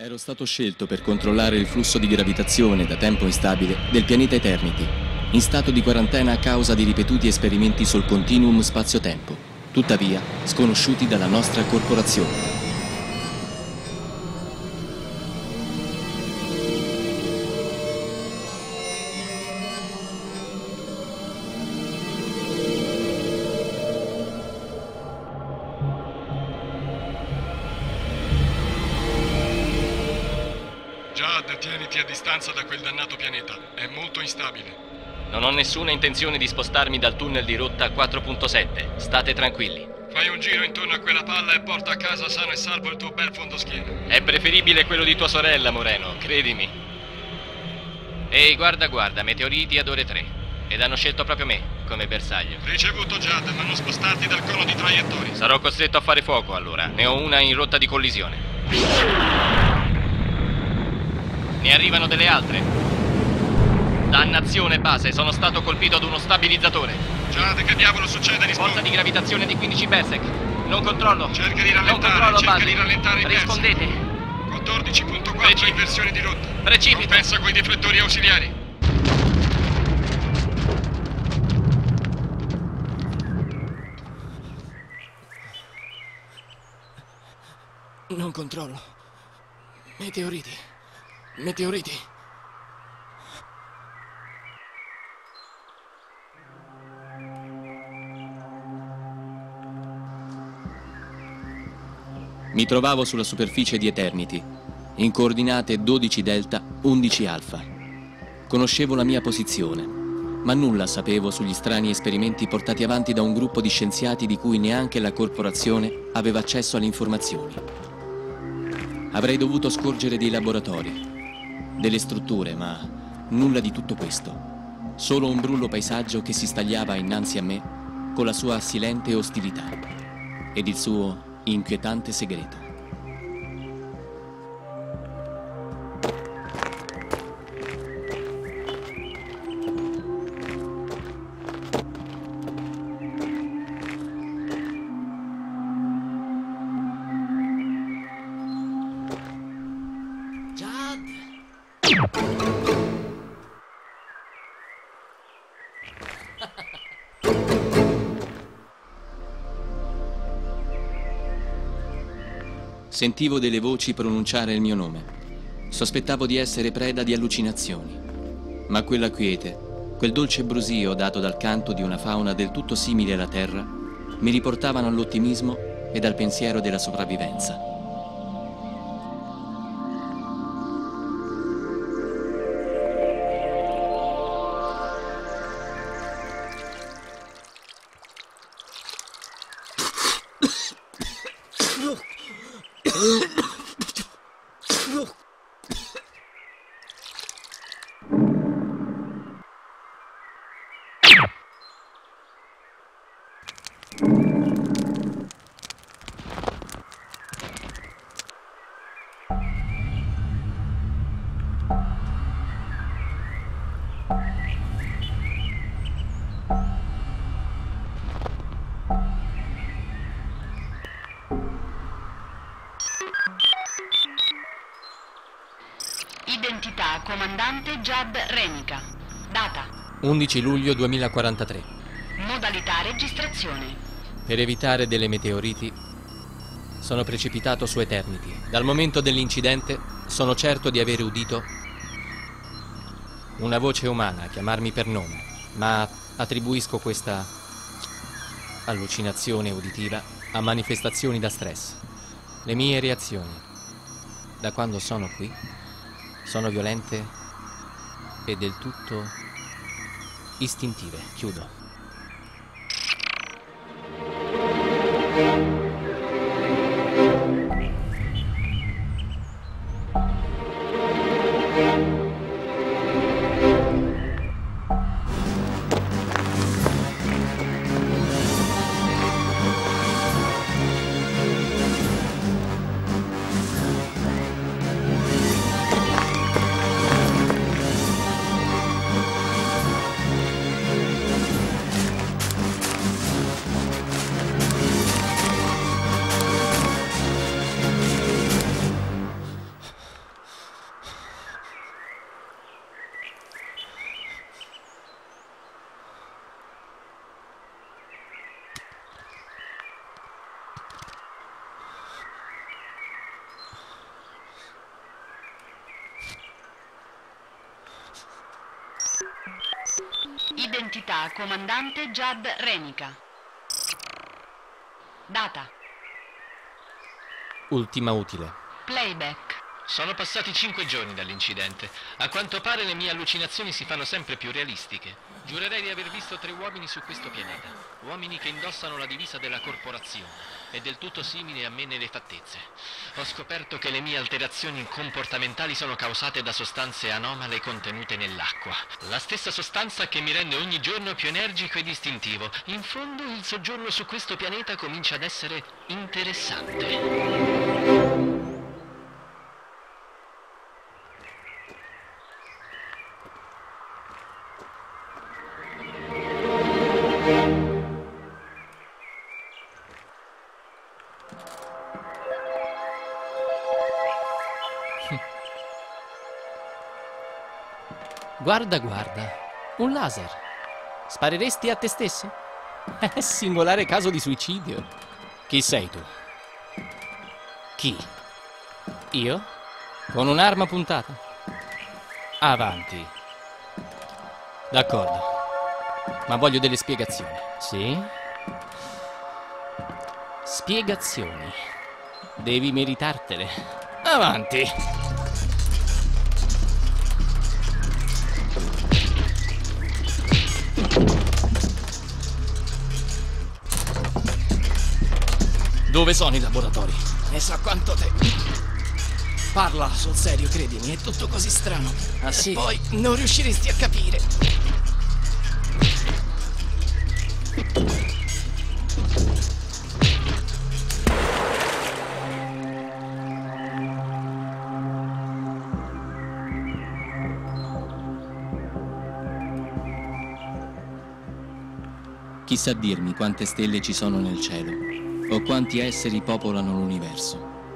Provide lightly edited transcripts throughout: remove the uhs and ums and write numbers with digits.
Ero stato scelto per controllare il flusso di gravitazione da tempo instabile del pianeta Eternity, in stato di quarantena a causa di ripetuti esperimenti sul continuum spazio-tempo, tuttavia sconosciuti dalla nostra corporazione. Jad, tieniti a distanza da quel dannato pianeta. È molto instabile. Non ho nessuna intenzione di spostarmi dal tunnel di rotta 4.7. State tranquilli. Fai un giro intorno a quella palla e porta a casa sano e salvo il tuo bel fondoschiena. È preferibile quello di tua sorella, Moreno, credimi. Ehi, guarda, meteoriti ad ore 3. Ed hanno scelto proprio me, come bersaglio. Ricevuto, Jad, ma non spostarti dal cono di traiettoria. Sarò costretto a fare fuoco, allora. Ne ho una in rotta di collisione. Ne arrivano delle altre. Dannazione, base, sono stato colpito ad uno stabilizzatore. Jad, che diavolo succede? Rispondi. Forza di gravitazione di 15 parsec. Non controllo. Cerca di rallentare, non controllo, di rallentare i rispondete. 14.4 inversione di rotta. Precipito. Compensa coi deflettori ausiliari. Non controllo. Meteoriti. Meteoriti. Mi trovavo sulla superficie di Eternity, in coordinate 12 delta, 11 alfa. Conoscevo la mia posizione, ma nulla sapevo sugli strani esperimenti portati avanti da un gruppo di scienziati di cui neanche la corporazione aveva accesso alle informazioni. Avrei dovuto scorgere dei laboratori, delle strutture, ma nulla di tutto questo. Solo un brullo paesaggio che si stagliava innanzi a me con la sua silente ostilità ed il suo inquietante segreto. Sentivo delle voci pronunciare il mio nome. Sospettavo di essere preda di allucinazioni. Ma quella quiete, quel dolce brusio dato dal canto di una fauna del tutto simile alla terra, mi riportavano all'ottimismo ed al pensiero della sopravvivenza. Identità comandante Jad Renica. Data 11 luglio 2043. modalità registrazione. Per evitare delle meteoriti, sono precipitato su Eternity. Dal momento dell'incidente sono certo di aver udito una voce umana chiamarmi per nome, ma attribuisco questa allucinazione uditiva a manifestazioni da stress. Le mie reazioni, da quando sono qui, sono violente e del tutto istintive. Chiudo. Identità comandante Jad Renica. Data. Ultima utile. Playback. Sono passati 5 giorni dall'incidente. A quanto pare le mie allucinazioni si fanno sempre più realistiche. Giurerei di aver visto 3 uomini su questo pianeta. Uomini che indossano la divisa della corporazione. È del tutto simile a me nelle fattezze. Ho scoperto che le mie alterazioni comportamentali sono causate da sostanze anomale contenute nell'acqua. La stessa sostanza che mi rende ogni giorno più energico ed istintivo. In fondo il soggiorno su questo pianeta comincia ad essere interessante. Guarda, guarda. Un laser. Spareresti a te stesso? Singolare caso di suicidio. Chi sei tu? Chi? Io? Con un'arma puntata? Avanti. D'accordo. Ma voglio delle spiegazioni. Sì? Spiegazioni. Devi meritartele. Avanti. Dove sono i laboratori? Ne so quanto te. Parla, sul serio, credimi, è tutto così strano. Ah sì? E poi non riusciresti a capire. Chi sa dirmi quante stelle ci sono nel cielo o quanti esseri popolano l'universo?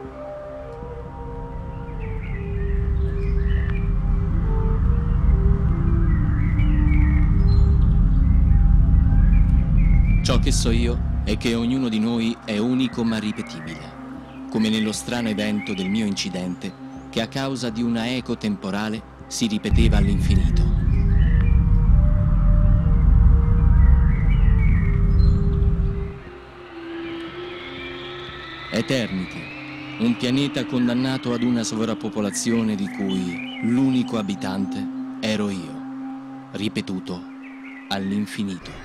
Ciò che so io è che ognuno di noi è unico ma ripetibile, come nello strano evento del mio incidente che a causa di una eco temporale si ripeteva all'infinito. Eternity, un pianeta condannato ad una sovrappopolazione di cui l'unico abitante ero io, ripetuto all'infinito.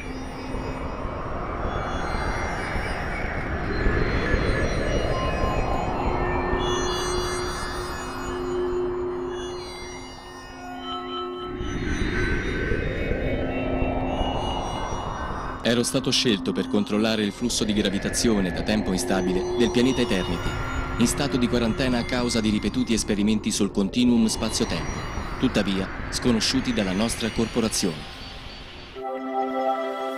Ero stato scelto per controllare il flusso di gravitazione da tempo instabile del pianeta Eternity, in stato di quarantena a causa di ripetuti esperimenti sul continuum spazio-tempo, tuttavia sconosciuti dalla nostra corporazione.